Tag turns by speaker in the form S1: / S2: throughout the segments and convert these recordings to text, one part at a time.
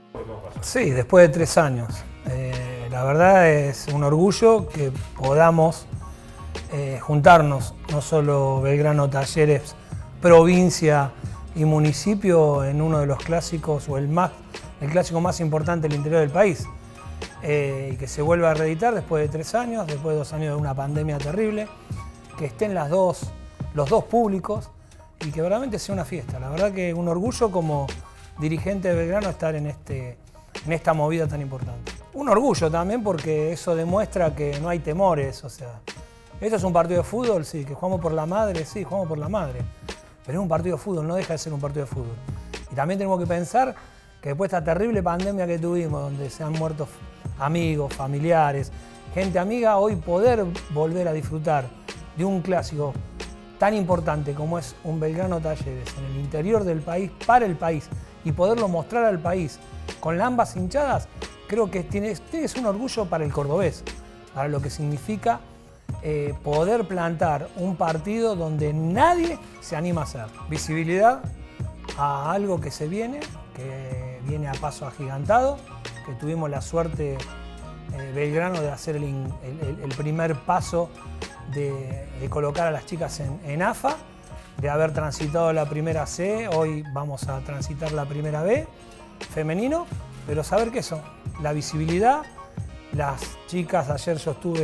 S1: Sí, después de 3 años. La verdad es un orgullo que podamos juntarnos, no solo Belgrano, Talleres, provincia y municipio, en uno de los clásicos o el clásico más importante del interior del país. Y que se vuelva a reeditar después de 3 años, después de 2 años de una pandemia terrible, que estén los dos públicos y que verdaderamente sea una fiesta. La verdad que un orgullo como dirigente de Belgrano estar en esta movida tan importante. Un orgullo también porque eso demuestra que no hay temores, o sea, esto es un partido de fútbol, sí, que jugamos por la madre, sí, jugamos por la madre, pero es un partido de fútbol, no deja de ser un partido de fútbol. Y también tenemos que pensar que después de esta terrible pandemia que tuvimos, donde se han muerto amigos, familiares, gente amiga, hoy poder volver a disfrutar de un clásico tan importante como es un Belgrano Talleres en el interior del país, para el país, y poderlo mostrar al país con ambas hinchadas, creo que es un orgullo para el cordobés, para lo que significa poder plantar un partido donde nadie se anima a hacer. Visibilidad a algo que se viene, que viene a paso agigantado, que tuvimos la suerte Belgrano de hacer el primer paso de colocar a las chicas en AFA, de haber transitado la primera C, hoy vamos a transitar la primera B, femenino, pero saber que eso, la visibilidad, las chicas, ayer yo estuve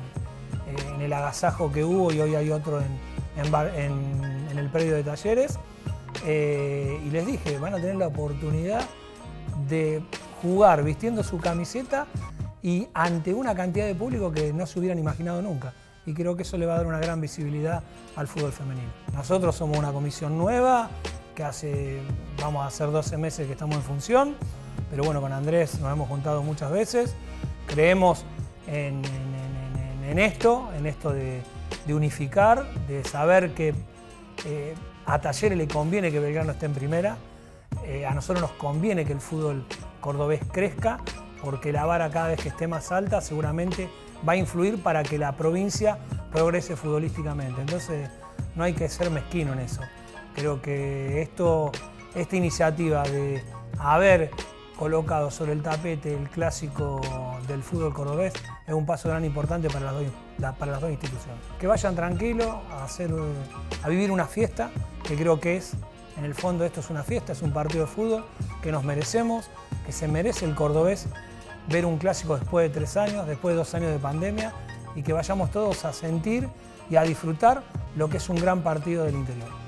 S1: en el agasajo que hubo y hoy hay otro en el predio de Talleres, y les dije, van a tener la oportunidad de jugar vistiendo su camiseta y ante una cantidad de público que no se hubieran imaginado nunca. Y creo que eso le va a dar una gran visibilidad al fútbol femenino. Nosotros somos una comisión nueva, que vamos a hacer 12 meses que estamos en función, pero bueno, con Andrés nos hemos juntado muchas veces, creemos en esto de unificar, de saber que a Talleres le conviene que Belgrano esté en primera, a nosotros nos conviene que el fútbol cordobés crezca, porque la vara cada vez que esté más alta seguramente va a influir para que la provincia progrese futbolísticamente. Entonces no hay que ser mezquino en eso. Creo que esta iniciativa de haber colocado sobre el tapete el clásico del fútbol cordobés es un paso gran importante para las dos instituciones. Que vayan tranquilos a vivir una fiesta, que creo que en el fondo esto es una fiesta, es un partido de fútbol que nos merecemos, que se merece el cordobés ver un clásico después de 3 años, después de 2 años de pandemia, y que vayamos todos a sentir y a disfrutar lo que es un gran partido del interior.